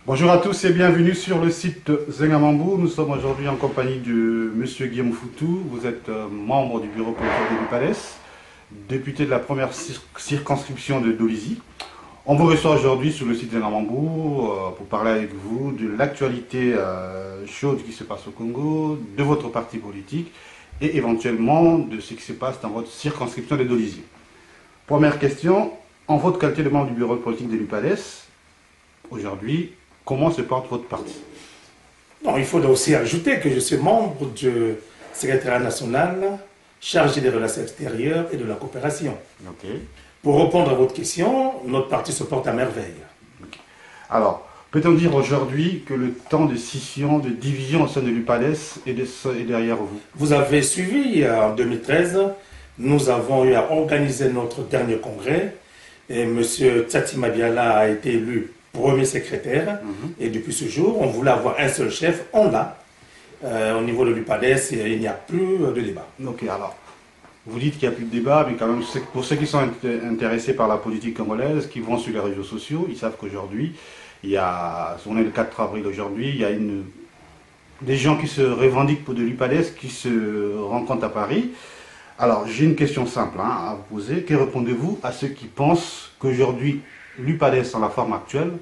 Bonjour à tous et bienvenue sur le site Zengamambou. Nous sommes aujourd'hui en compagnie de Monsieur Guillaume Foutou. Vous êtes membre du bureau politique de l'UPADES, député de la première circonscription de Dolisie. On vous reçoit aujourd'hui sur le site Zengamambou pour parler avec vous de l'actualité chaude qui se passe au Congo, de votre parti politique et éventuellement de ce qui se passe dans votre circonscription de Dolisie. Première question, en votre qualité de membre du bureau politique de l'UPADES, aujourd'hui, comment se porte votre parti? Non, il faut aussi ajouter que je suis membre du secrétariat national chargé des relations extérieures et de la coopération. Okay. Pour répondre à votre question, notre parti se porte à merveille. Okay. Alors, peut-on dire aujourd'hui que le temps de scission, de division au sein de l'UPADES est derrière vous? Vous avez suivi en 2013, nous avons eu à organiser notre dernier congrès et M. Tsati Mabiala a été élu premier secrétaire, et depuis ce jour, on voulait avoir un seul chef, on l'a. Au niveau de l'UPADES, il n'y a plus de débat. Ok, alors, vous dites qu'il n'y a plus de débat, mais quand même, pour ceux qui sont intéressés par la politique congolaise, qui vont sur les réseaux sociaux, ils savent qu'aujourd'hui, on est le 4 avril aujourd'hui, il y a des gens qui se revendiquent pour de l'UPADES qui se rencontrent à Paris. Alors, j'ai une question simple à vous poser. Que répondez-vous à ceux qui pensent qu'aujourd'hui, l'UPADES, en la forme actuelle,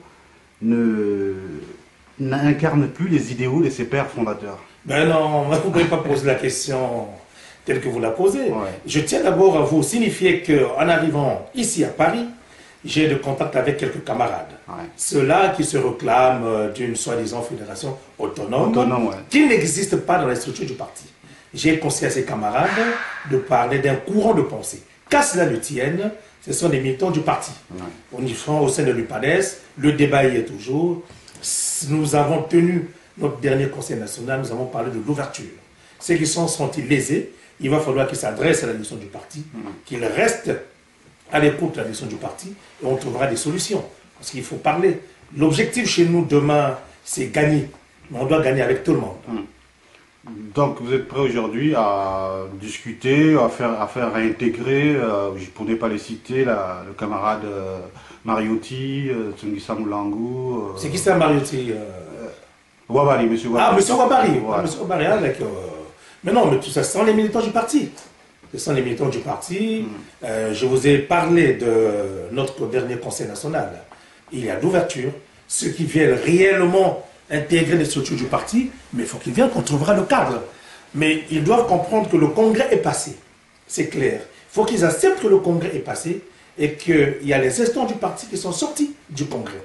n'incarne plus les idéaux de ses pères fondateurs? Ben non, vous ne pouvez pas poser la question telle que vous la posez. Ouais. Je tiens d'abord à vous signifier qu'en arrivant ici à Paris, j'ai de contact avec quelques camarades. Ouais. Ceux-là qui se réclament d'une soi-disant fédération autonome ouais. qui n'existe pas dans la structure du parti. J'ai conseillé à ces camarades de parler d'un courant de pensée. Qu'à cela ne tienne, ce sont des militants du parti. Ouais. On y fait au sein de l'UPADES, le débat y est toujours. Nous avons tenu notre dernier conseil national, nous avons parlé de l'ouverture. Ceux qui sont-ils lésés, il va falloir qu'ils s'adressent à la direction du parti, qu'ils restent à l'écoute de la direction du parti, et on trouvera des solutions. Parce qu'il faut parler. L'objectif chez nous demain, c'est gagner. Mais on doit gagner avec tout le monde. Donc vous êtes prêt aujourd'hui à discuter, à faire réintégrer, pour ne pas les citer, le camarade Mariotti, Tsungisa Moulangu. C'est qui ça Mariotti Wabari, M. Wabari. Ah, M. Wabari. Voilà. M. Wabari, avec, mais non, mais tout ça, ce sont les militants du parti. Ce sont les militants du parti. Je vous ai parlé de notre dernier conseil national. Il y a d'ouverture. Ceux qui viennent réellement intégrer les structures du parti, mais il faut qu'ils viennent qu'on trouvera le cadre. Mais ils doivent comprendre que le congrès est passé. C'est clair. Il faut qu'ils acceptent que le congrès est passé et qu'il y a les instants du parti qui sont sortis du congrès.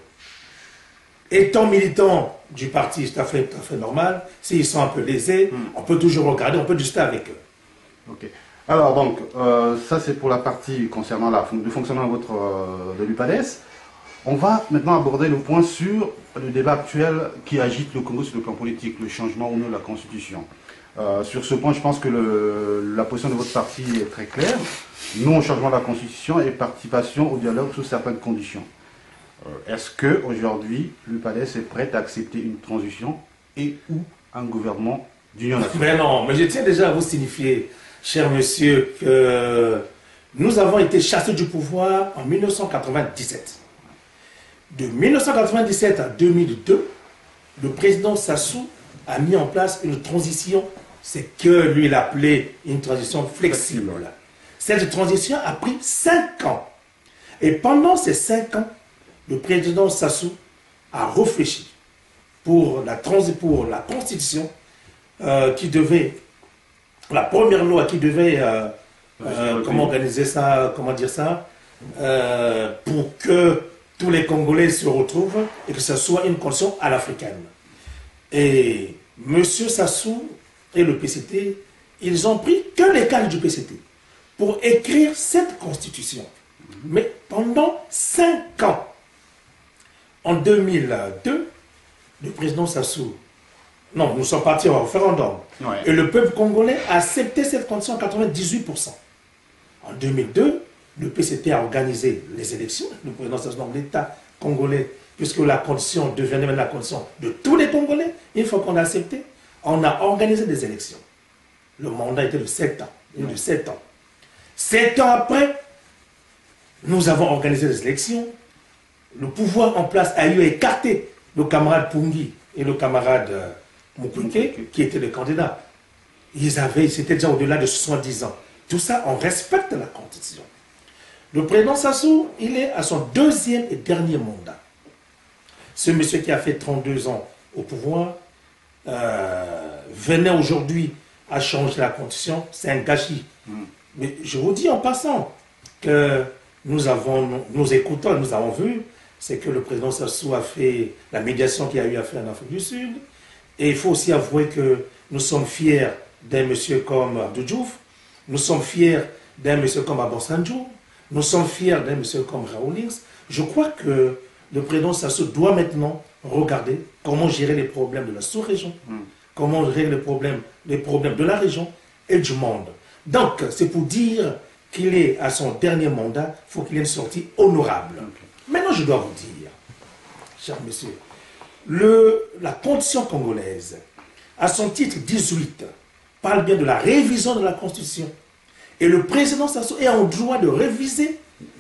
Étant militants du parti, c'est tout à fait normal. S'ils sont un peu lésés, on peut toujours regarder, on peut discuter avec eux. Ok. Alors donc, ça c'est pour la partie concernant le fonctionnement de l'UPADES. On va maintenant aborder le point sur le débat actuel qui agite le Congo sur le plan politique, le changement ou non de la Constitution. Sur ce point, je pense que la position de votre parti est très claire. Non au changement de la Constitution et participation au dialogue sous certaines conditions. Est-ce qu'aujourd'hui, l'UPADES est prête à accepter une transition et ou un gouvernement d'union nationale? Mais non, mais je tiens déjà à vous signifier, cher monsieur, que nous avons été chassés du pouvoir en 1997. De 1997 à 2002, le président Sassou a mis en place une transition, c'est que lui il appelait une transition flexible. Cette transition a pris 5 ans. Et pendant ces 5 ans, le président Sassou a réfléchi pour la constitution qui devait, la première loi qui devait, comment organiser ça, comment dire ça, pour que tous les Congolais se retrouvent et que ce soit une constitution à l'africaine. Et M. Sassou et le PCT, ils ont pris que les cadres du PCT pour écrire cette constitution. Mais pendant 5 ans, en 2002, le président Sassou, non, nous sommes partis au référendum, et le peuple congolais a accepté cette constitution à 98%. En 2002, le PCT a organisé les élections, le président Sassou, donc l'État congolais, puisque la condition devenait maintenant la condition de tous les Congolais, une fois qu'on a accepté, on a organisé des élections. Le mandat était de 7 ans. De 7 ans. 7 ans après, nous avons organisé des élections. Le pouvoir en place a eu à écarter le camarade Pungi et le camarade Mukwege, qui étaient les candidats. C'était déjà au-delà de 70 ans. Tout ça, on respecte la Constitution. Le président Sassou, il est à son deuxième et dernier mandat. Ce monsieur qui a fait 32 ans au pouvoir venait aujourd'hui à changer la Constitution, c'est un gâchis. Mais je vous dis en passant que nous écoutons, nous avons vu, c'est que le président Sassou a fait la médiation qu'il a eu à faire en Afrique du Sud. Et il faut aussi avouer que nous sommes fiers d'un monsieur comme Abdou Diouf, nous sommes fiers d'un monsieur comme Abosanjo, nous sommes fiers d'un monsieur comme Rawlings. Je crois que le président Sassou doit maintenant regarder comment gérer les problèmes de la sous-région, comment gérer les problèmes de la région et du monde. Donc, c'est pour dire qu'il est à son dernier mandat, il faut qu'il ait une sortie honorable. Maintenant, je dois vous dire, cher monsieur, la Constitution congolaise, à son titre 18, parle bien de la révision de la Constitution. Et le président Sassou est en droit de réviser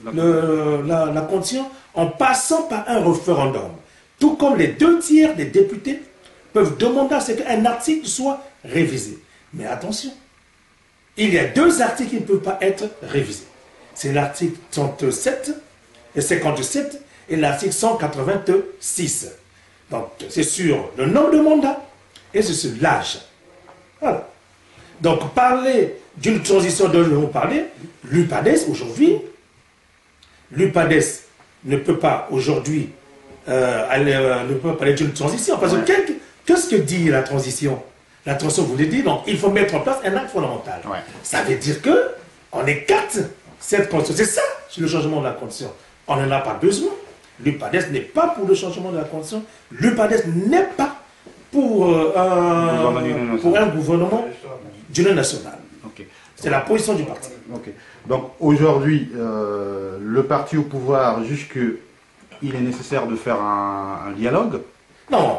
la Constitution en passant par un référendum. Tout comme les 2/3 des députés peuvent demander à ce qu'un article soit révisé. Mais attention, il y a 2 articles qui ne peuvent pas être révisés. C'est l'article 37 et 57 et l'article 186. Donc, c'est sur le nombre de mandats et c'est sur l'âge. Voilà. Donc, parler d'une transition dont nous allons parler, l'UPADES aujourd'hui, l'UPADES ne peut pas aujourd'hui ne peut pas parler d'une transition. Parce que qu'est-ce que dit la transition? La transition voulait dire, donc, il faut mettre en place un acte fondamental. Ça veut dire qu'on écarte cette constitution. C'est ça, c'est le changement de la constitution. On n'en a pas besoin. L'UPADES n'est pas pour le changement de la constitution. L'UPADES n'est pas pour un gouvernement d'union nationale. C'est la position du parti. Donc aujourd'hui, le parti au pouvoir juge qu'il est nécessaire de faire un dialogue. Non,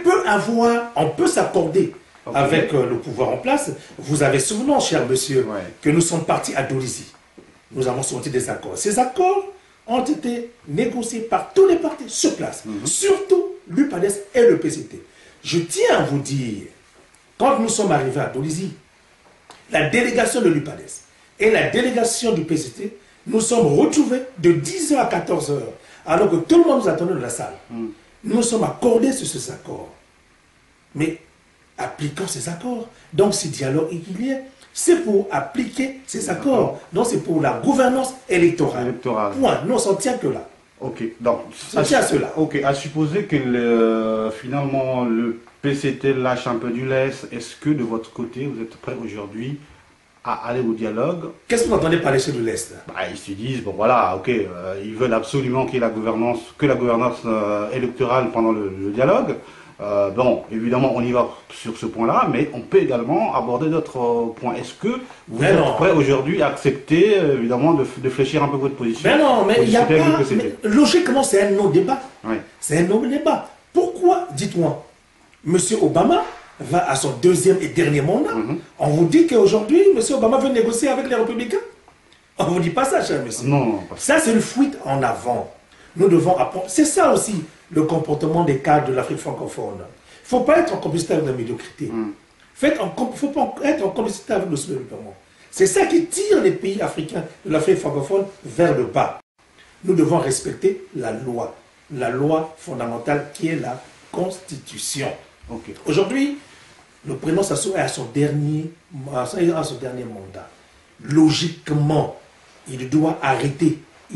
on peut s'accorder avec le pouvoir en place. Vous avez souvenance, cher monsieur, que nous sommes partis à Dolisie. Nous avons sorti des accords. Ces accords ont été négociés par tous les partis sur place, surtout l'UPADES et le PCT. Je tiens à vous dire, quand nous sommes arrivés à Dolisie, la délégation de l'UPADES et la délégation du PCT, nous sommes retrouvés de 10h à 14h, alors que tout le monde nous attendait dans la salle. Nous nous sommes accordés sur ces accords. Mais appliquons ces accords. Donc ce dialogue régulier, c'est pour appliquer ces accords. Donc c'est pour la gouvernance électorale. Point. Nous, on s'en tient que là. Donc ça tient à cela. À supposer que finalement le PCT lâche un peu du lest, est-ce que de votre côté, vous êtes prêt aujourd'hui à aller au dialogue? Qu'est-ce que vous entendez par lâcher du lest? Ils se disent, bon voilà, ils veulent absolument qu'il y ait la gouvernance électorale pendant le dialogue. Bon, évidemment, on y va sur ce point-là, mais on peut également aborder d'autres points. Est-ce que vous êtes prêt aujourd'hui à accepter, évidemment, de fléchir un peu votre position? Mais non, mais il n'y a pas... logiquement, c'est un non-débat. C'est un non-débat. Pourquoi, dites-moi, M. Obama va à son deuxième et dernier mandat. On vous dit qu'aujourd'hui, M. Obama veut négocier avec les Républicains. On ne vous dit pas ça, cher monsieur. Non, ça, c'est une fuite en avant. Nous devons apprendre. C'est ça aussi le comportement des cadres de l'Afrique francophone. Il ne faut pas être en complicité avec la médiocrité. Il ne faut pas être en complicité avec le sous-développement. C'est ça qui tire les pays africains de l'Afrique francophone vers le bas. Nous devons respecter la loi fondamentale qui est la Constitution. Aujourd'hui, le président Sassou est à son dernier mandat. Logiquement, il doit arrêter.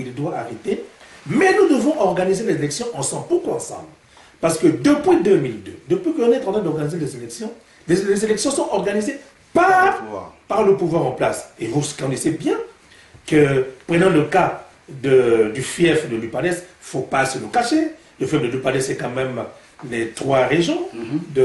Mais nous devons organiser les élections ensemble. Pourquoi ensemble? Parce que depuis 2002, depuis qu'on est en train d'organiser les élections sont organisées par le pouvoir en place. Et vous connaissez bien que, prenons le cas du fief de l'UPADES, il ne faut pas se le cacher. Le fief de l'UPADES, c'est quand même les 3 régions du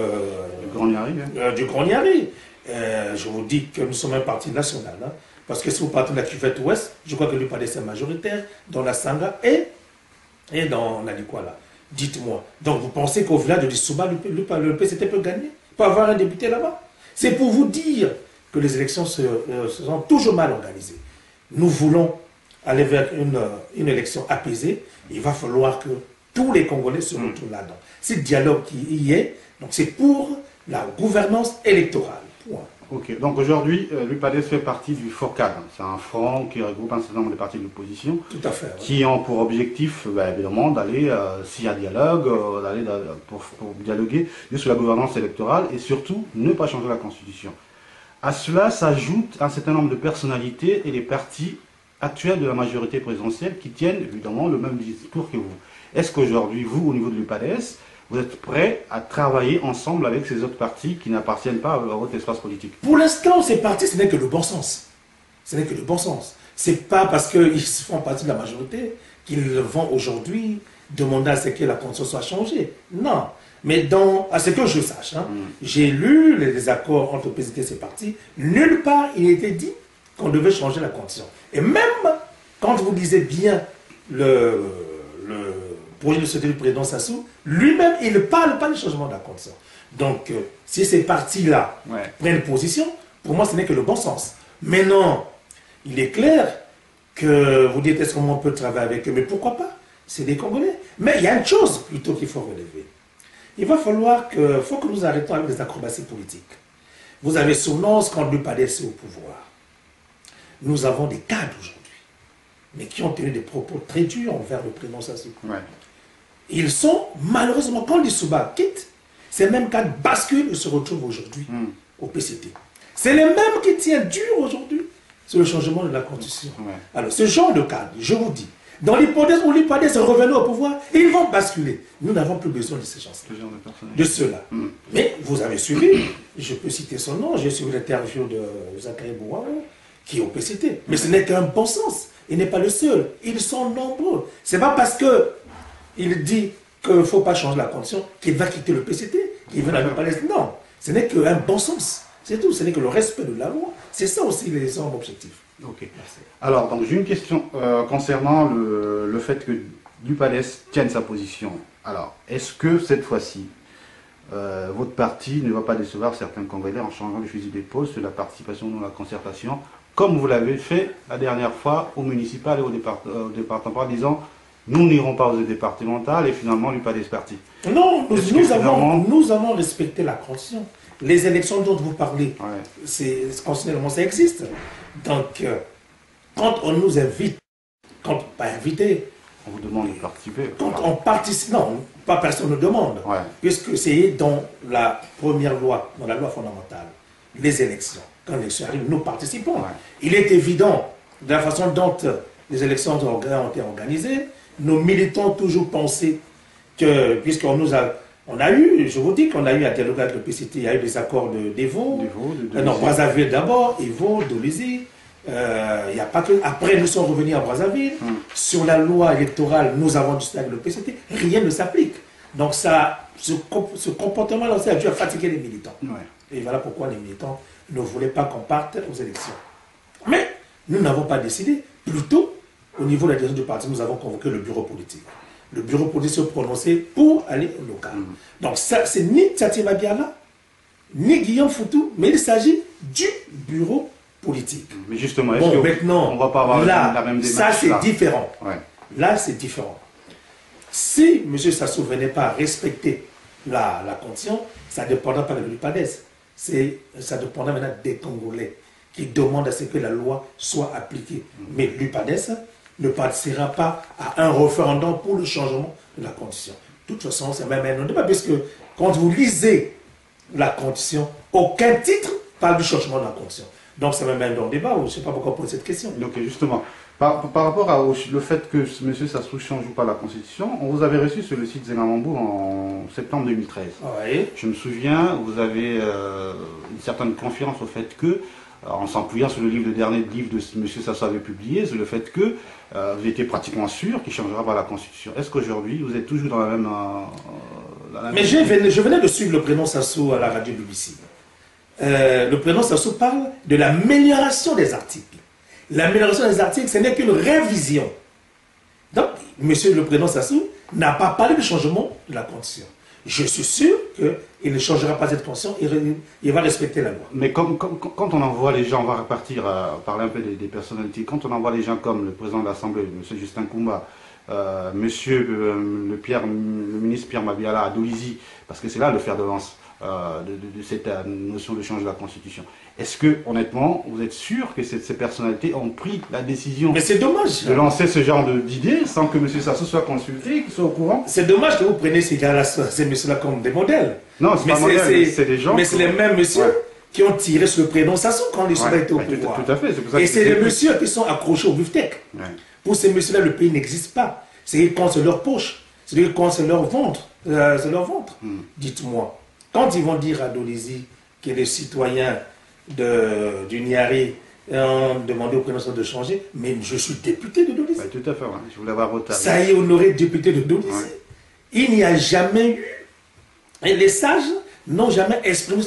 Grand Niari. Je vous dis que nous sommes un parti national. Parce que si vous partez de la cuvette ouest, je crois que l'UPADES est majoritaire dans la Sanga et dans la Likwala. Dites-moi. Donc vous pensez qu'au village de Lissouba, le PCT peut gagner? Peut avoir un député là-bas? C'est pour vous dire que les élections se sont toujours mal organisées. Nous voulons aller vers une élection apaisée. Il va falloir que Tous les Congolais se retrouvent là-dedans. C'est le dialogue qui y est, donc c'est pour la gouvernance électorale. Point. Ok, donc aujourd'hui, l'UPADES fait partie du FORCAD. C'est un front qui regroupe un certain nombre de partis de l'opposition. Tout à fait. Ouais. Qui ont pour objectif, évidemment, d'aller, s'il y a dialogue, d'aller pour dialoguer sur la gouvernance électorale et surtout ne pas changer la Constitution. À cela s'ajoute un certain nombre de personnalités et des partis actuels de la majorité présidentielle qui tiennent évidemment le même discours que vous. Est-ce qu'aujourd'hui, vous, au niveau de l'UPADES, vous êtes prêts à travailler ensemble avec ces autres partis qui n'appartiennent pas à votre espace politique? Pour l'instant, ces partis, ce n'est que le bon sens. Ce n'est que le bon sens. Ce n'est pas parce qu'ils font partie de la majorité qu'ils vont aujourd'hui demander à ce que la Constitution soit changée. Non. Mais à ce que je sache, j'ai lu les accords entre le PCT et ces partis. Nulle part, il était dit qu'on devait changer la Constitution. Et même quand vous lisez bien le projet de société du président Sassou, lui-même, il ne parle pas du changement de la Constitution. Donc, si ces partis-là prennent position, pour moi, ce n'est que le bon sens. Maintenant, il est clair que vous dites, est-ce qu'on peut travailler avec eux? Mais pourquoi pas? C'est des Congolais. Mais il y a une chose plutôt qu'il faut relever. Il va falloir faut que nous arrêtons avec les acrobaties politiques. Vous avez souvenance quand l'UPADES est au pouvoir. Nous avons des cadres aujourd'hui, mais qui ont tenu des propos très durs envers le président Sassou. Ils sont, malheureusement, quand l'Issouba quitte, ces mêmes cadres basculent et se retrouvent aujourd'hui au PCT. C'est les mêmes qui tiennent dur aujourd'hui sur le changement de la Constitution. Alors, ce genre de cadre, je vous dis, dans l'hypothèse où l'UPADES revenait au pouvoir, ils vont basculer. Nous n'avons plus besoin de ces gens-là, de ceux-là. Mais vous avez suivi, je peux citer son nom, j'ai suivi l'interview de Zachary Bouawou, qui est au PCT. Mais ce n'est qu'un bon sens. Il n'est pas le seul. Ils sont nombreux. Ce n'est pas parce qu'il dit qu'il ne faut pas changer la condition qu'il va quitter le PCT, qu'il va dans l'UPADES. Non, ce n'est qu'un bon sens. C'est tout. Ce n'est que le respect de la loi. C'est ça aussi les objectifs. Ok. Alors, donc j'ai une question concernant le fait que l'UPADES tienne sa position. Alors, est-ce que cette fois-ci, votre parti ne va pas décevoir certains Congolais en changeant le fusil d'épaule sur la participation dans la concertation, comme vous l'avez fait la dernière fois au municipal et au département, en disant nous n'irons pas aux départementales et finalement l'UPADES parti? Non, nous avons respecté la Constitution. Les élections dont vous parlez, constitutionnellement ça existe. Donc, quand on nous invite, pas invité, on vous demande de participer. Quand on participe, non, pas personne ne demande, puisque c'est dans la première loi, dans la loi fondamentale, les élections. Quand l'élection arrive, nous participons. Il est évident, de la façon dont les élections ont été organisées, nos militants ont toujours pensé que, puisqu'on nous a... On a eu, je vous dis qu'on a eu un dialogue avec le PCT, il y a eu des accords d'Evo, non, Brazzaville d'abord, Evo, Dolisie, il n'y a pas que... Après, nous sommes revenus à Brazzaville, sur la loi électorale, nous avons discuté avec le PCT, rien ne s'applique. Donc ça, ce comportement-là aussi a dû fatiguer les militants. Et voilà pourquoi les militants ne voulaient pas qu'on parte aux élections. Mais nous n'avons pas décidé, plutôt, au niveau de la direction du parti, nous avons convoqué le bureau politique. Le bureau politique se prononcer pour aller au local. Donc ça, c'est ni Tchatima Biala, ni Guillaume Foutou, mais il s'agit du bureau politique. Mais justement, est-ce que maintenant, on va pas avoir la même démarche? Ça, c'est différent. Là, c'est différent. Si M. Sassou ne venait pas respecter la condition, ça ne dépendra pas de l'UPADES. Ça dépendra maintenant des Congolais qui demandent à ce que la loi soit appliquée. Mais l'UPADES ne participera pas à un référendum pour le changement de la condition. De toute façon, c'est même un débat, puisque quand vous lisez la condition, aucun titre parle du changement de la condition. Donc c'est même un débat, je ne sais pas pourquoi poser cette question. Donc justement, par rapport au fait que M. Sassou ne change pas la Constitution, on vous avait reçu sur le site Zengamambou en septembre 2013. Je me souviens, vous avez une certaine confiance au fait que, en s'appuyant sur le dernier livre de M. Sassou avait publié, sur le fait que vous étiez pratiquement sûr qu'il ne changera pas la Constitution. Est-ce qu'aujourd'hui, vous êtes toujours dans la même... Mais je venais de suivre le prénom Sassou à la radio BBC. Le prénom Sassou parle de l'amélioration des articles. L'amélioration des articles, ce n'est qu'une révision. Donc, monsieur le président Sassou n'a pas parlé du changement de la Constitution. Je suis sûr qu'il ne changera pas cette Constitution, il va respecter la loi. Mais quand on envoie les gens, on va repartir, parler un peu des personnalités, quand on envoie les gens comme le président de l'Assemblée, M. Justin Koumba, le ministre Pierre Mabiala à Dolisie, parce que c'est là le fer de lance de cette notion de changer la Constitution. Est-ce que, honnêtement, vous êtes sûr que ces personnalités ont pris la décision mais c'est dommage de lancer ce genre d'idées sans que M. Sassou soit consulté, qu'il soit au courant? C'est dommage que vous preniez ces gars-là, ces messieurs-là comme des modèles. Non, c'est pas modèle, c'est des gens... Mais c'est les mêmes messieurs qui ont tiré sur le prénom Sassou quand les soldats étaient au pouvoir. Tout à fait. Pour ça et c'est les messieurs qui sont accrochés au beefsteak. Pour ces messieurs-là, le pays n'existe pas. C'est qu'ils comptent sur leur poche. C'est qu'ils comptent sur leur ventre. Dites-moi, quand ils vont dire à Dolisie que les citoyens du Niari ont demandé au président de changer, mais je suis député de Dolisie. Tout à fait, je voulais avoir retard. Ça y est, honoré député de Dolisie. Il n'y a jamais eu... Et les sages n'ont jamais exprimé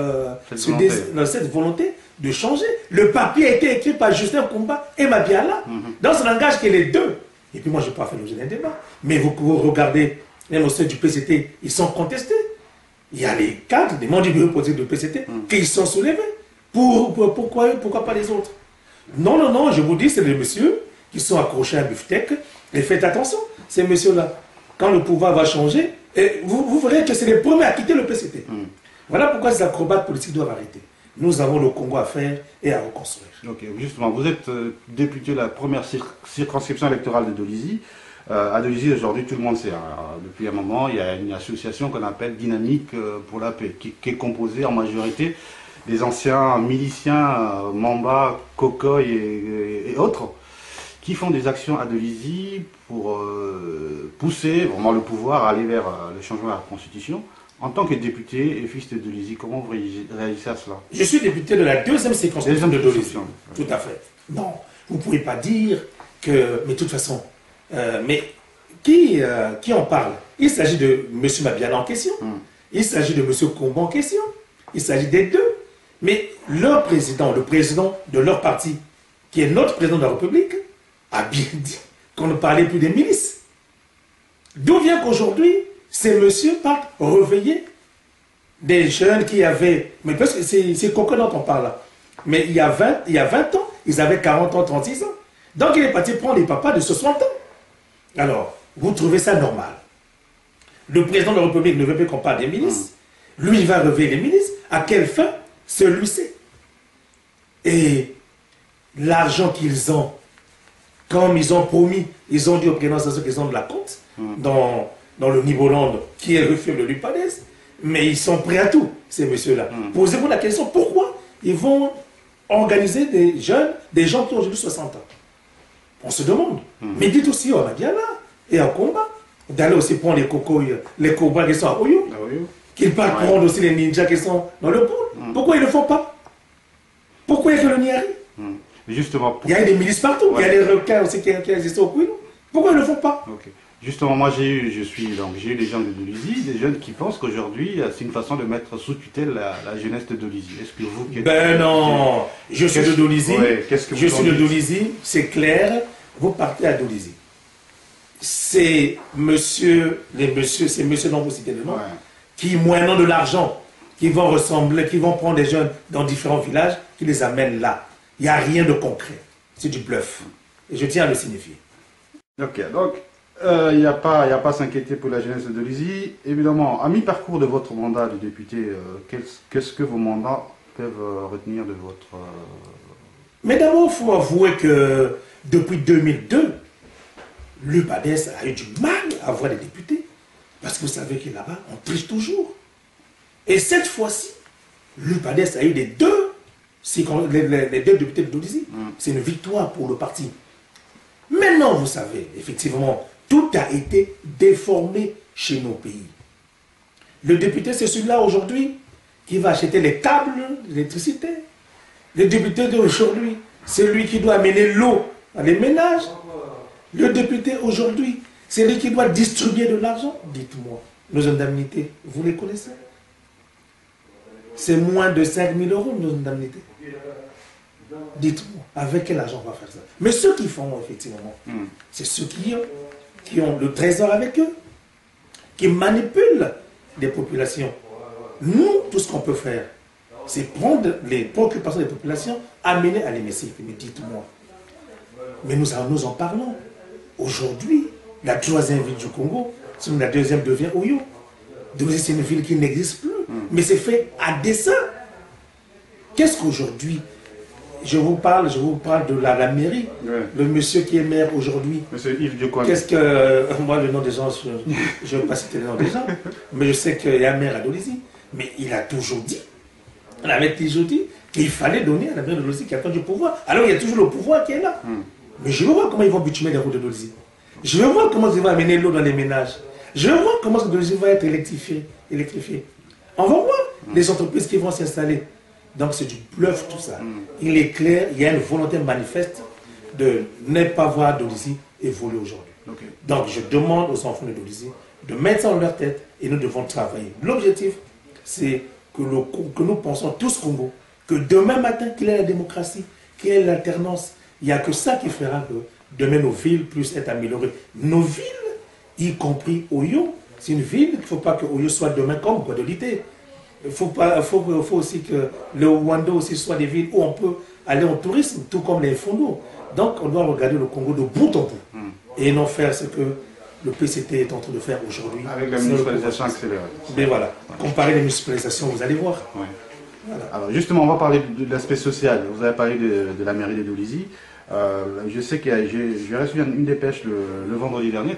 cette volonté de changer. Le papier a été écrit par Justin Koumba et Mabiala, dans ce langage qui est les deux. Et puis moi, je n'ai pas fait l'objet d'un débat. Mais vous regardez, même au sein du PCT, ils sont contestés. Il y a les cadres, des membres du bureau politique du PCT, qui sont soulevés. Pourquoi pas les autres? Non, je vous dis, c'est les messieurs qui sont accrochés à Buftec. Et faites attention, ces messieurs-là, quand le pouvoir va changer, et vous verrez que c'est les premiers à quitter le PCT. Voilà pourquoi ces acrobates politiques doivent arrêter. Nous avons le Congo à faire et à reconstruire. Ok, justement, vous êtes député de la première circonscription électorale de Dolisie. À Dolisie, aujourd'hui, tout le monde sait, depuis un moment, il y a une association qu'on appelle Dynamique pour la paix, qui est composée en majorité des anciens miliciens, Mamba, Kokoy et autres, qui font des actions à Dolisie pour pousser vraiment le pouvoir à aller vers le changement de la Constitution. En tant que député et fils de Dolisie, comment vous réagissez à cela? Je suis député de la deuxième circonscription de Dolisie. Tout à fait. Non, vous ne pouvez pas dire que... Mais de toute façon, mais qui en parle? Il s'agit de M. Mabiala en question. Il s'agit de M. Koumba en question. Il s'agit des deux. Mais leur président, le président de leur parti, qui est notre président de la République, a bien dit qu'on ne parlait plus des milices. D'où vient qu'aujourd'hui, ces messieurs partent réveiller des jeunes qui avaient... Mais parce que c'est Coco dont on parle là. Mais il y a 20 ans, ils avaient 40 ans, 36 ans. Donc il est parti prendre les papas de 60 ans. Alors, vous trouvez ça normal? Le président de la République ne veut plus qu'on parle des milices. Lui, il va réveiller les milices. À quelle fin? Celui sait. Et l'argent qu'ils ont, comme ils ont promis, ils ont dit au président qu'ils ont de la compte dans le Niboland, qui est le refuge de l'UPADES, mais ils sont prêts à tout, ces messieurs-là. Posez-vous la question, pourquoi ils vont organiser des jeunes, des gens qui ont aujourd'hui 60 ans? On se demande. Mais dites aussi, on a bien là, et en combat, d'aller aussi prendre les cocoyes, les cobras qui sont à Oyo, qu'ils partent prendre aussi les ninjas qui sont dans le pôle. Pourquoi ils ne le font pas? Pourquoi il y a que le Niari? Justement, il y a des milices partout, il y a des requins aussi qui existent au Kouilou. Pourquoi ils ne le font pas? Justement, moi j'ai eu des gens de Dolisie, des jeunes qui pensent qu'aujourd'hui c'est une façon de mettre sous tutelle la jeunesse de Dolisie. Est-ce que vous... Ben non, je suis de Dolisie, je suis de Dolisie, c'est clair, vous partez à Dolisie. C'est monsieur dont vous citez le nom, qui moyennant de l'argent, qui vont prendre des jeunes dans différents villages, qui les amènent là. Il n'y a rien de concret, c'est du bluff. Et je tiens à le signifier. Ok, donc... il n'y a pas à s'inquiéter pour la jeunesse de Dolisie. Évidemment, à mi-parcours de votre mandat de député, qu'est-ce que vos mandats peuvent retenir de votre... Mais d'abord, il faut avouer que depuis 2002, l'UPADES a eu du mal à avoir des députés. Parce que vous savez que là-bas, on triche toujours. Et cette fois-ci, l'UPADES a eu les deux députés de Dolisie. C'est une victoire pour le parti. Maintenant, vous savez, effectivement, tout a été déformé chez nos pays. Le député, c'est celui-là aujourd'hui qui va acheter les câbles d'électricité. Le député d'aujourd'hui, c'est lui qui doit amener l'eau à les ménages. Le député aujourd'hui, c'est lui qui doit distribuer de l'argent. Dites-moi, nos indemnités, vous les connaissez? C'est moins de 5 000 € nos indemnités. Dites-moi, avec quel argent on va faire ça? Mais ceux qui font, effectivement, c'est ceux qui ont le trésor avec eux, qui manipulent les populations. Nous, tout ce qu'on peut faire, c'est prendre les préoccupations des populations, amener à l'hémicycle. Mais dites-moi, mais nous en parlons. Aujourd'hui, La troisième ville du Congo, sinon la deuxième devient Oyo. Dolisie, c'est une ville qui n'existe plus. Mais c'est fait à dessein. Qu'est-ce qu'aujourd'hui, je vous parle de la mairie. Ouais. Le monsieur qui est maire aujourd'hui. Monsieur Yves Diokouane. Qu'est-ce que. Moi, le nom des gens, je ne vais pas citer le nom des gens, mais je sais qu'il y a un maire à Dolisie. Mais il a toujours dit, qu'il fallait donner à la mairie de Dolisie qui attend du pouvoir. Alors il y a toujours le pouvoir qui est là. Mais je veux voir comment ils vont bitumer les routes de Dolisie. Je veux voir comment ils vont amener l'eau dans les ménages. Je veux voir comment Dolisie va être électrifié. On va voir les entreprises qui vont s'installer. Donc c'est du bluff tout ça. Il est clair, il y a une volonté manifeste de ne pas voir Dolisie évoluer aujourd'hui. Okay. Donc je demande aux enfants de Dolisie de mettre ça dans leur tête et nous devons travailler. L'objectif, c'est que nous pensons tous Congo, que demain matin, qu'il y ait la démocratie, qu'il y ait l'alternance, il n'y a que ça qui fera que demain nos villes puissent être améliorées. Nos villes, y compris Oyo, c'est une ville, il ne faut pas que Oyo soit demain comme Guadeloupe. Il faut aussi que le Rwanda aussi soit des villes où on peut aller en tourisme, tout comme les Fondo. Donc on doit regarder le Congo de bout en bout et non faire ce que le PCT est en train de faire aujourd'hui. Avec la municipalisation accélérée. Mais voilà, comparer les municipalisations, vous allez voir. Ouais. Voilà. Alors justement, on va parler de l'aspect social. Vous avez parlé de la mairie de Dolisie. Je sais que j'ai reçu une dépêche le vendredi dernier, le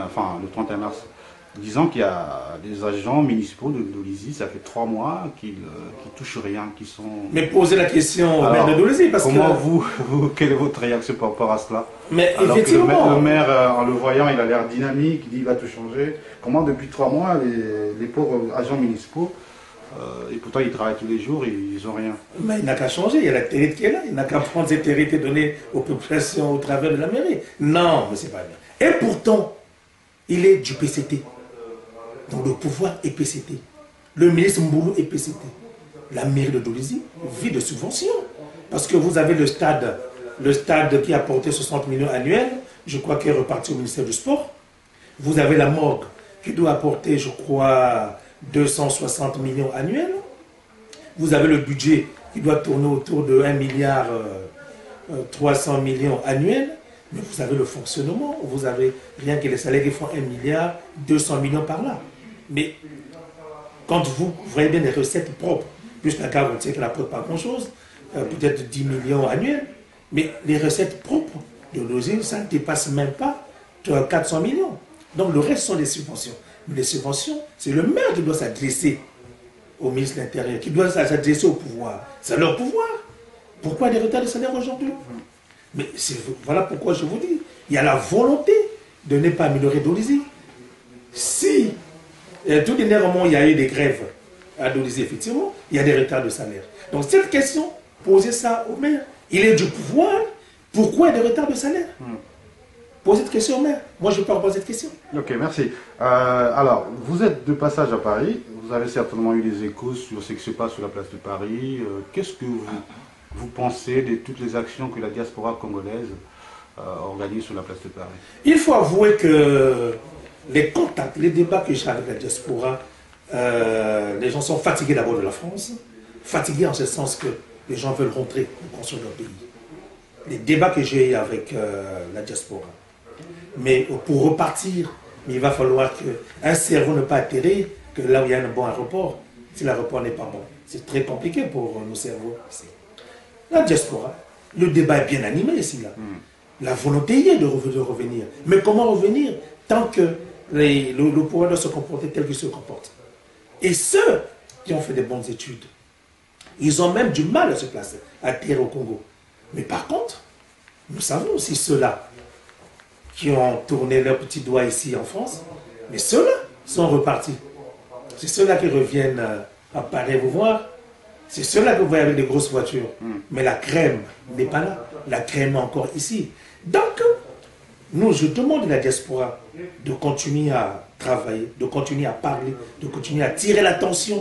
31 mars, disant qu'il y a des agents municipaux de Dolisie, ça fait 3 mois, qui touchent rien, qui sont... Mais posez la question au maire de Dolisie, parce comment que... quelle est votre réaction par rapport à cela? Mais alors effectivement... le maire, en le voyant, il a l'air dynamique, il dit il va tout changer. Comment depuis 3 mois, les pauvres agents municipaux, et pourtant ils travaillent tous les jours, ils n'ont rien. Mais il n'a qu'à changer, il y a la télé qui est là, il n'a qu'à prendre cette télé donnée aux populations au travers de la mairie. Non, mais c'est pas bien. Et pourtant, il est du PCT. Donc le pouvoir est PCT. Le ministre Mboulou est PCT. La mairie de Dolisie vit de subventions. Parce que vous avez le stade qui a porté 60 millions annuels, je crois qu'il est reparti au ministère du Sport. Vous avez la morgue qui doit apporter, je crois, 260 millions annuels. Vous avez le budget qui doit tourner autour de 1 milliard 300 millions annuels. Mais vous avez le fonctionnement, vous avez rien que les salaires qui font 1 milliard 200 millions par là. Mais quand vous voyez bien les recettes propres, plus la garantie qu'elle n'apporte pas grand-chose, peut-être 10 millions annuels, mais les recettes propres de nos îles, ça ne dépasse même pas 400 millions. Donc le reste sont des subventions. Mais les subventions, c'est le maire qui doit s'adresser au ministre de l'Intérieur, qui doit s'adresser au pouvoir. C'est leur pouvoir. Pourquoi des retards de salaire aujourd'hui? Mais voilà pourquoi je vous dis, il y a la volonté de ne pas améliorer Dolisie. Si, tout dernièrement, il y a eu des grèves à Dolisie, effectivement, il y a des retards de salaire. Donc cette question, posez ça au maire. Il est du pouvoir, pourquoi il y a des retards de salaire? Posez cette question au maire. Moi, je ne peux pas poser cette question. Ok, merci. Alors, vous êtes de passage à Paris, vous avez certainement eu des échos sur ce qui se passe sur la place de Paris. Qu'est-ce que vous pensez de toutes les actions que la diaspora congolaise organise sur la place de Paris? Il faut avouer que les contacts, les débats que j'ai avec la diaspora, les gens sont fatigués d'abord de la France, fatigués en ce sens que les gens veulent rentrer pour construire leur pays. Les débats que j'ai avec la diaspora. Mais pour repartir, il va falloir qu'un cerveau ne pas atterrir que là où il y a un bon aéroport, si l'aéroport n'est pas bon. C'est très compliqué pour nos cerveaux ici. La diaspora, le débat est bien animé ici, là. La volonté y est de revenir. Mais comment revenir tant que le pouvoir doit se comporter tel qu'il se comporte? Et ceux qui ont fait des bonnes études, ils ont même du mal à se placer, à atterrir au Congo. Mais par contre, nous savons aussi ceux-là qui ont tourné leurs petits doigts ici en France, mais ceux-là sont repartis. C'est ceux-là qui reviennent à Paris vous voir. C'est ceux-là que vous voyez avec des grosses voitures. Mais la crème n'est pas là. La crème est encore ici. Donc, je demande à la diaspora de continuer à travailler, de continuer à parler, de continuer à tirer l'attention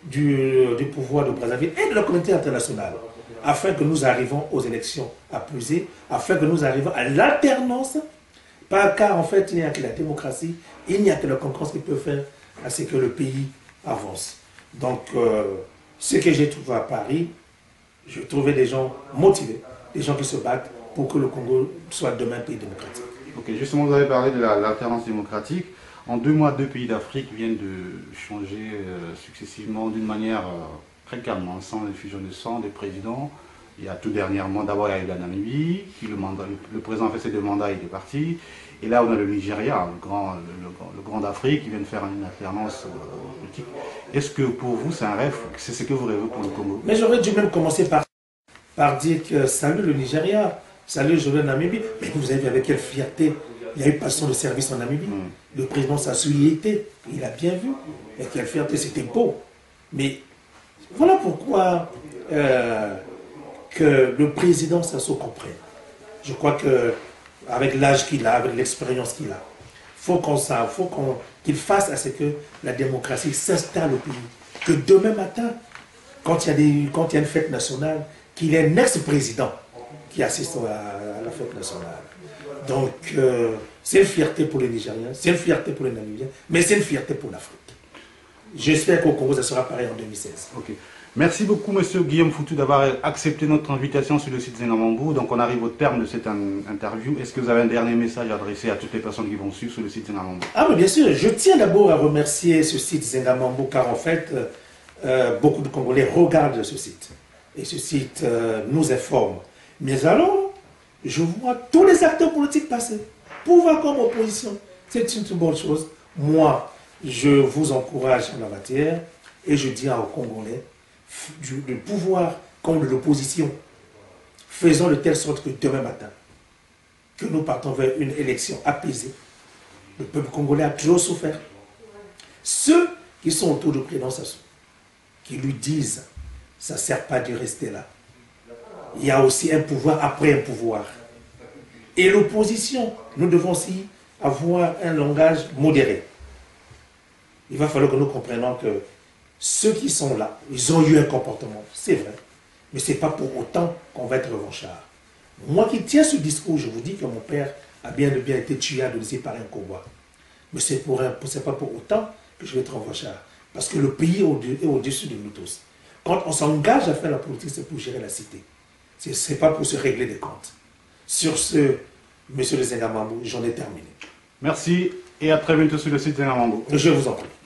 du pouvoir de Brazzaville et de la communauté internationale, afin que nous arrivions aux élections apaisées, afin que nous arrivions à l'alternance, car en fait, il n'y a que la démocratie, il n'y a que la concurrence qui peut faire à ce que le pays avance. Donc, ce que j'ai trouvé à Paris, je trouvais des gens motivés, des gens qui se battent pour que le Congo soit demain un pays démocratique. Ok, justement, vous avez parlé de l'alternance démocratique. En 2 mois, 2 pays d'Afrique viennent de changer successivement d'une manière très calme, hein, sans effusion de sang des présidents. Il y a tout dernièrement, d'abord il y a eu la Namibie, le président a fait ses 2 mandats, il est parti. Et là on a le Nigeria, le grand d'Afrique, qui vient de faire une alternance politique. Est-ce que pour vous c'est un rêve, c'est ce que vous rêvez pour le Congo? Mais j'aurais dû même commencer par dire que salut le Nigeria, salut le Namibie. Mais vous avez vu avec quelle fierté il y a eu passation de service en Namibie. Le président Sassou y était, il a bien vu. Et quelle fierté, c'était beau. Mais voilà pourquoi que le président Sassou comprenne. Je crois que avec l'âge qu'il a, avec l'expérience qu'il a, faut qu'il fasse à ce que la démocratie s'installe au pays. Que demain matin, quand il y a une fête nationale, qu'il y ait un ex-président qui assiste à la fête nationale. Donc, c'est une fierté pour les Nigériens, c'est une fierté pour les Namibiens, mais c'est une fierté pour l'Afrique. J'espère qu'au Congo, ça sera pareil en 2016. Ok. Merci beaucoup, monsieur Guillaume Foutou, d'avoir accepté notre invitation sur le site Zengamambou. Donc, on arrive au terme de cette interview. Est-ce que vous avez un dernier message à adresser à toutes les personnes qui vont suivre sur le site Zengamambou? Ah, mais bien sûr. Je tiens d'abord à remercier ce site Zengamambou, car en fait, beaucoup de Congolais regardent ce site. Et ce site nous informe. Mais alors, je vois tous les acteurs politiques passer, pouvoir comme opposition. C'est une bonne chose. Moi, je vous encourage en la matière et je dis aux Congolais, du pouvoir comme de l'opposition, faisons de telle sorte que demain matin, que nous partons vers une élection apaisée. Le peuple congolais a toujours souffert. Ceux qui sont autour du président Sassou, qui lui disent, ça ne sert pas de rester là. Il y a aussi un pouvoir après un pouvoir. Et l'opposition, nous devons aussi avoir un langage modéré. Il va falloir que nous comprenions que ceux qui sont là, ils ont eu un comportement, c'est vrai, mais ce n'est pas pour autant qu'on va être revanchard. Moi qui tiens ce discours, je vous dis que mon père a bien été tué à Dolisie par un combat. Mais ce n'est pas pour autant que je vais être revanchard. Parce que le pays est au-dessus de nous tous. Quand on s'engage à faire la politique, c'est pour gérer la cité. Ce n'est pas pour se régler des comptes. Sur ce, monsieur le Zengamambou, j'en ai terminé. Merci et à très bientôt sur le site Zengamambou. Je vous en prie.